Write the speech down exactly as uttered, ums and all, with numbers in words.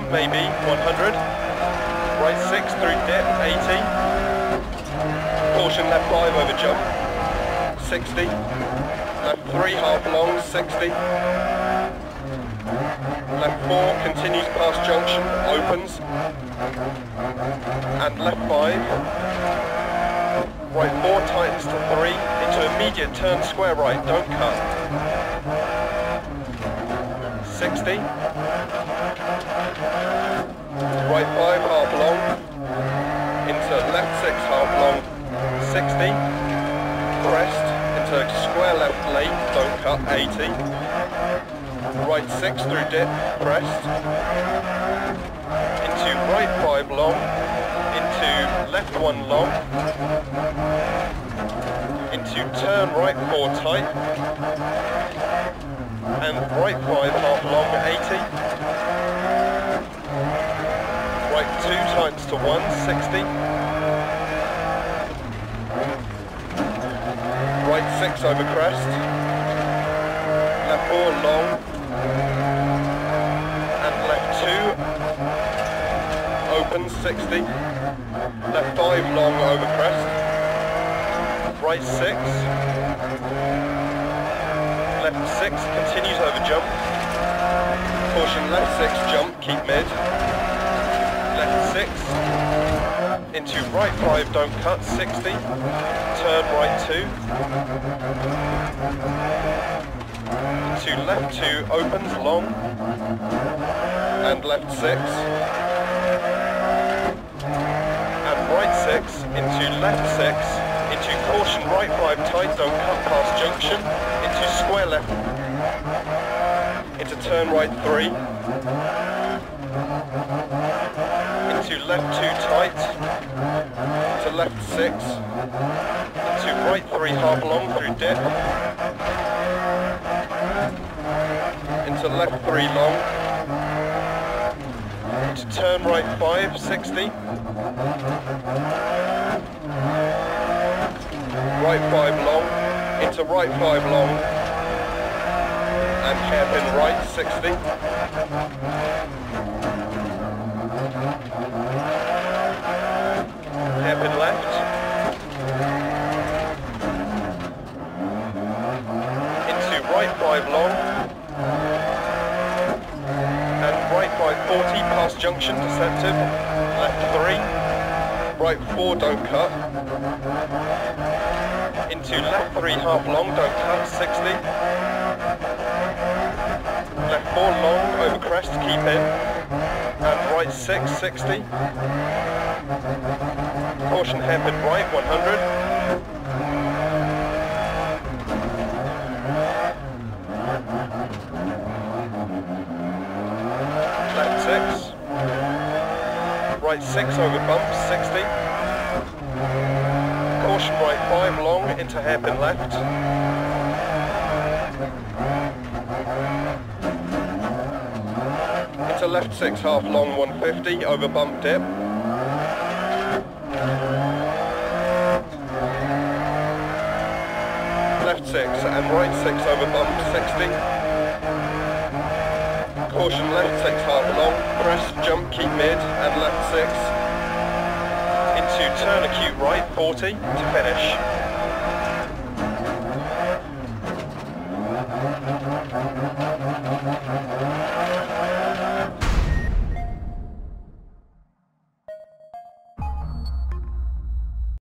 jump maybe, one hundred. Right six through dip, eighty. Caution left five over jump, sixty. Left three half long, sixty. Left four continues past junction, opens. And left five. Right four tightens to three, into immediate turn square right, don't cut. sixty. Right five half long, into left six half long, sixty. Crest, into square left late, don't cut, eighty. Right six through dip, crest. Into right five long, into left one long. Into turn right four tight. And right five half long, eighty. Right two times to one, sixty. Right six over crest. Left four long. And left two. Opens, sixty. Left five long over crest. Right six. Left six continues over jump. Caution left six jump, keep mid. Left six. Into right five, don't cut, sixty. Turn right two. Into left two, opens long. And left six. And right six, into left six. Into caution right five tight, don't cut past junction. Into square left. Into turn right three. Into left two tight. Into left six. Into right three half long through dip. Into left three long. Into turn right five, sixty. Right five long, into right five long, and hairpin right, sixty. Hairpin left. Into right five long, and right five forty, past junction, deceptive. Left three, right four, don't cut. Into left three half long, don't cut, sixty. Left four long, over crest, keep in. And right six, sixty. Caution hairpin right, one hundred. Left six. Right six over bump, sixty. Caution right five long into hairpin left. Into left six half long, one fifty over bump dip. Left six and right six over bump, sixty. Caution left six half long, crest, jump, keep mid, and left six. Into turn acute right, forty, to finish.